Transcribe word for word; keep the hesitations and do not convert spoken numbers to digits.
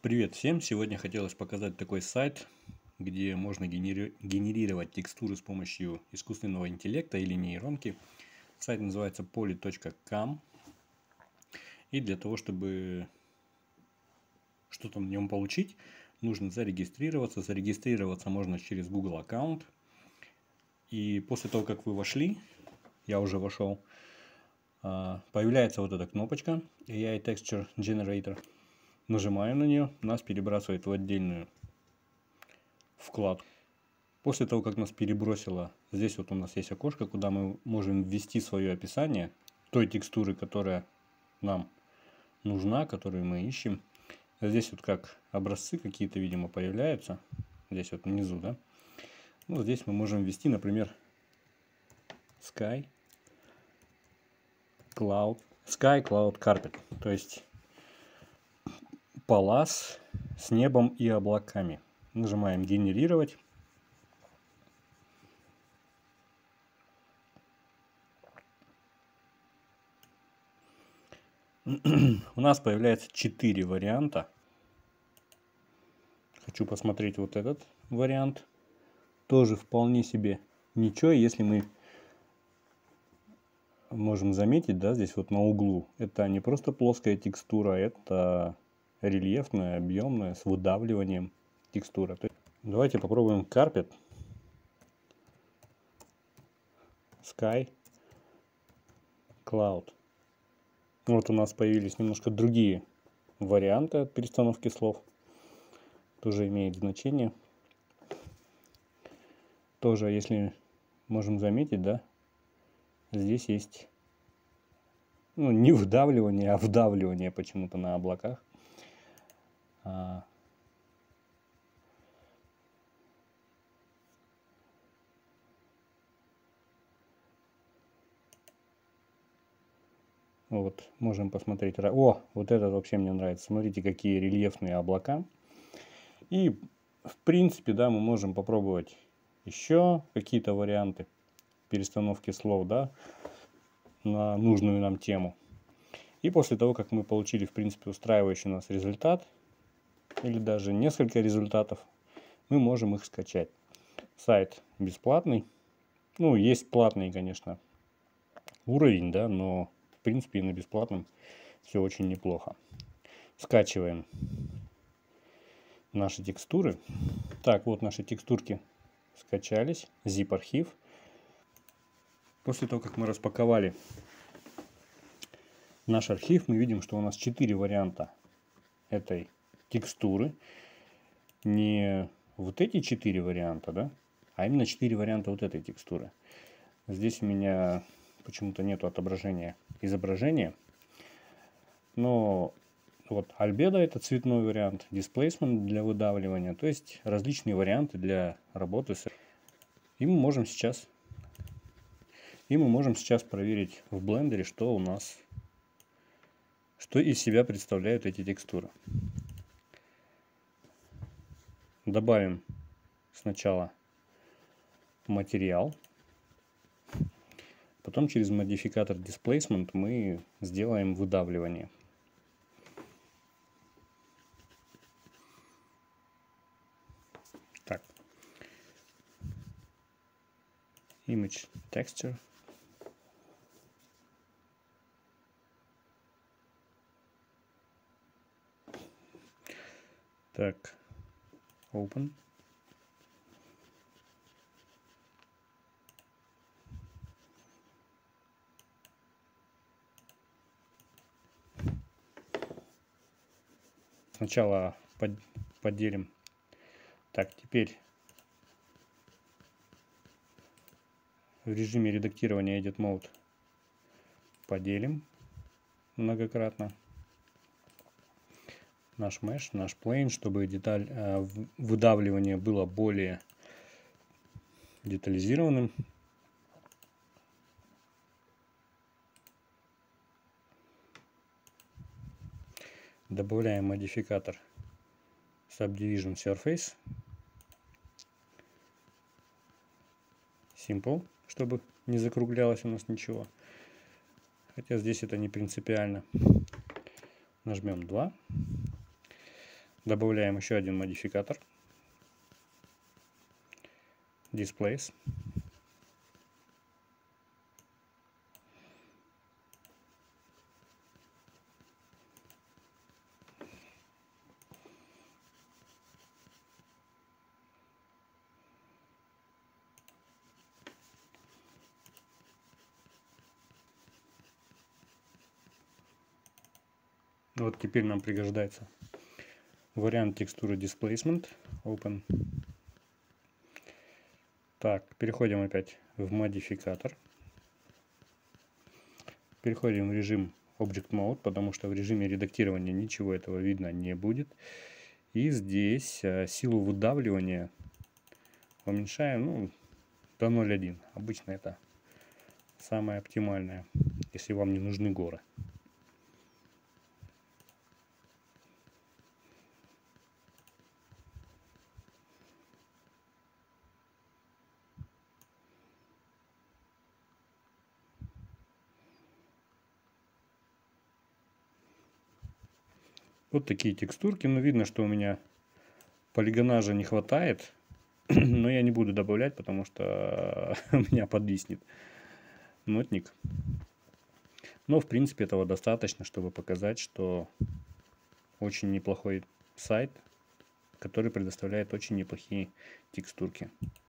Привет всем! Сегодня хотелось показать такой сайт, где можно генери- генерировать текстуры с помощью искусственного интеллекта или нейронки. Сайт называется poly точка com. И для того, чтобы что-то в нем получить, нужно зарегистрироваться. Зарегистрироваться можно через Google аккаунт. И после того, как вы вошли, я уже вошел, появляется вот эта кнопочка эй ай Texture Generator. Нажимаем на нее, нас перебрасывает в отдельную вкладку. После того, как нас перебросило, здесь вот у нас есть окошко, куда мы можем ввести свое описание той текстуры, которая нам нужна, которую мы ищем. Здесь вот как образцы какие-то, видимо, появляются. Здесь вот внизу, да. Ну, здесь мы можем ввести, например, Sky, Cloud, Sky, Cloud, Carpet. То есть палас с небом и облаками. Нажимаем генерировать. У нас появляется четыре варианта. Хочу посмотреть вот этот вариант. Тоже вполне себе ничего, если мы можем заметить, да, здесь вот на углу. Это не просто плоская текстура, это рельефная, объемная, с выдавливанием текстура. Давайте попробуем Carpet, Sky, Cloud. Вот у нас появились немножко другие варианты от перестановки слов. Тоже имеет значение. Тоже, если можем заметить, да, здесь есть, ну, не выдавливание, а вдавливание почему-то на облаках. А, вот, можем посмотреть. О, вот этот вообще мне нравится. Смотрите, какие рельефные облака. И, в принципе, да, мы можем попробовать еще какие-то варианты перестановки слов, да, на нужную нам тему. И после того, как мы получили, в принципе, устраивающий нас результат, или даже несколько результатов, мы можем их скачать. Сайт бесплатный. Ну, есть платный, конечно, уровень, да, но, в принципе, и на бесплатном все очень неплохо. Скачиваем наши текстуры. Так, вот наши текстурки скачались. Zip-архив. После того, как мы распаковали наш архив, мы видим, что у нас четыре варианта этой текстуры. Не вот эти четыре варианта, да, а именно четыре варианта вот этой текстуры. Здесь у меня почему-то нету отображения изображения. Но вот альбедо — это цветной вариант, displacement для выдавливания, то есть различные варианты для работы с... И мы можем сейчас, и мы можем сейчас проверить в блендере, что у нас, что из себя представляют эти текстуры. Добавим сначала материал, потом через модификатор displacement мы сделаем выдавливание. Так, image texture. Так, open. Сначала под, поделим. Так, теперь в режиме редактирования Edit Mode поделим многократно наш mesh, наш plane, чтобы деталь э, выдавливания было более детализированным. Добавляем модификатор Subdivision Surface Simple, чтобы не закруглялось у нас ничего. Хотя здесь это не принципиально. Нажмем два. Добавляем еще один модификатор. Displays. Вот теперь нам пригождается вариант текстуры Displacement. Open. Так, переходим опять в модификатор. Переходим в режим Object Mode, потому что в режиме редактирования ничего этого видно не будет. И здесь силу выдавливания уменьшаем, ну, до ноль целых одна десятая. Обычно это самое оптимальное, если вам не нужны горы. Вот такие текстурки. Но видно, что у меня полигонажа не хватает. Но я не буду добавлять, потому что у меня подвиснет нотник. Но в принципе этого достаточно, чтобы показать, что очень неплохой сайт, который предоставляет очень неплохие текстурки.